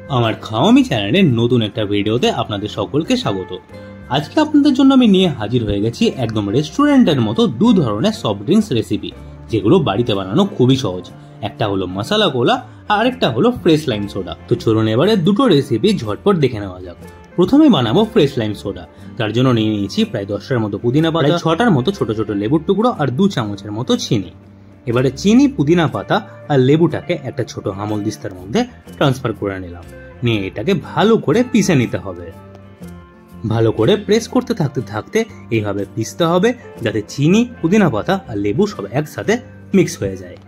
আমার খাওয়ামি চ্যানেলের নতুন একটা ভিডিওতে আপনাদের সকলকে স্বাগত। আজকে আপনাদের জন্য আমি নিয়ে হাজির হয়ে গেছি একদম রেস্টুরেন্টের মতো দু ধরনের সফট ড্রিঙ্কস রেসিপি, যেগুলো বাড়িতে বানানো খুবই সহজ। একটা হলো মশলা কোলা আর আরেকটা হলো ফ্রেশ লাইম সোডা। তো চলুন এবারে দুটো রেসিপি ঝটপট দেখে নেওয়া যাক। প্রথমে বানাবো ফ্রেশ লাইম সোডা। তার জন্য নিয়ে নিয়েছি প্রায় 10টার মতো পুদিনা পাতা, 6টার মতো ছোট ছোট লেবুর টুকরো আর 2 চামচের মতো চিনি। এবারে চিনি, পুদিনা পাতা আর লেবুটাকে একটা ছোট হামল দিস্তার মধ্যে ট্রান্সফার করে নিলাম। নিয়ে এটাকে ভালো করে পিষে নিতে হবে। ভালো করে প্রেস করতে থাকতে থাকতে এইভাবে পিষতে হবে যাতে চিনি, পুদিনা পাতা আর লেবু সব একসাথে মিক্স হয়ে যায়।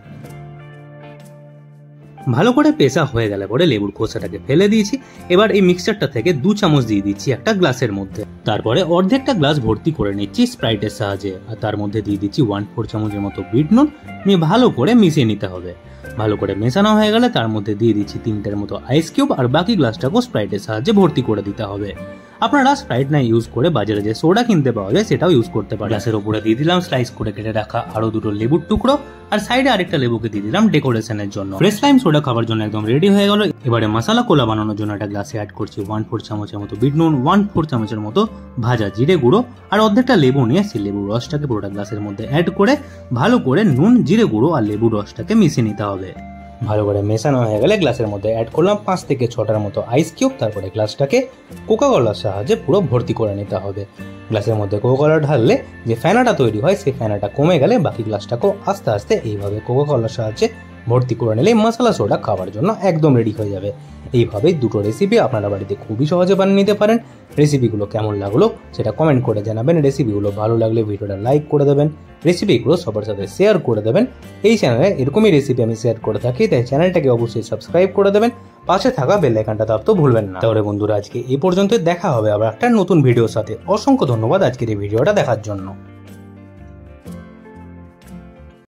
ভালো করে পেশা হয়ে গেলে পরে লেবুর খোসাটাকে ফেলে দিয়েছি। এবার এই মিক্সচারটা থেকে 2 চামচ দিয়ে দিচ্ছি একটা গ্লাসের মধ্যে। তারপরে অর্ধেকটা গ্লাস ভর্তি করে নিচ্ছি স্প্রাইটের সাহায্যে, আর তার মধ্যে দিয়ে দিচ্ছি 1/4 চামচের মতো বিট নুন। নিয়ে ভালো করে মিশিয়ে নিতে হবে। ভালো করে মেশানো হয়ে গেলে তার মধ্যে দিয়ে দিচ্ছি 3টের মতো আইস কিউব, আর বাকি গ্লাসটাকেও স্প্রাইটের সাহায্যে ভর্তি করে দিতে হবে। আপনারা স্প্রাইট না ইউজ করে বাজারে যে সোডা কিনতে পাওয়া যায় সেটাও ইউজ করতে পারেন। গ্লাসের উপরে দিয়ে দিলাম স্লাইস করে কেটে রাখা আরো 2টো লেবুর টুকরো, আর সাইডে আরেকটা লেবুকে দিয়ে দিলাম ডেকোরেশনের জন্য। ফ্রেশ লাইম সোডা খাবার জন্য একদম রেডি হয়ে গেল। এবারে মশলা কোলা বানানোর জন্য একটা গ্লাসে অ্যাড করছি 1/4 চামচের মতো বিট নুন, 1/4 চামচের মতো ভাজা জিরে গুঁড়ো, আর অর্ধেকটা লেবু নিয়ে সেই লেবুর রসটাকে পুরোটা গ্লাসের মধ্যে অ্যাড করে ভালো করে নুন, জিরে গুঁড়ো আর লেবুর রসটাকে মিশিয়ে নিতে হবে। ভালো করে মেশানো হয়ে গেলে গ্লাসের মধ্যে অ্যাড করলাম 5 থেকে 6টার মতো আইস কিউব। তারপরে গ্লাসটাকে কোকা কোলার সাহায্যে পুরো ভর্তি করে নিতে হবে। গ্লাসের মধ্যে কোকা কোলা ঢাললে যে ফেনাটা তৈরি হয় সেই ফেনাটা কমে গেলে বাকি গ্লাসটাকেও আস্তে আস্তে এইভাবে কোকা কোলার সাহায্যে ভর্তি করে নিলে মশলা সোডা খাওয়ার জন্য একদম রেডি হয়ে যাবে। এইভাবেই দুটো রেসিপি আপনারা বাড়িতে খুবই সহজে বানিয়ে নিতে পারেন। রেসিপিগুলো কেমন লাগলো সেটা কমেন্ট করে জানাবেন। রেসিপিগুলো ভালো লাগলে ভিডিওটা লাইক করে দেবেন, রেসিপিগুলো সবার সাথে শেয়ার করে দেবেন। এই চ্যানেলে এরকমই রেসিপি আমি শেয়ার করে থাকি, তাই চ্যানেলটাকে অবশ্যই সাবস্ক্রাইব করে দেবেন। পাশে থাকা বেল আইকনটা দাবতেও ভুলবেন না। তাহলে বন্ধুরা, আজকে এই পর্যন্ত, দেখা হবে আবার একটা নতুন ভিডিওর সাথে। অসংখ্য ধন্যবাদ আজকের এই ভিডিওটা দেখার জন্য।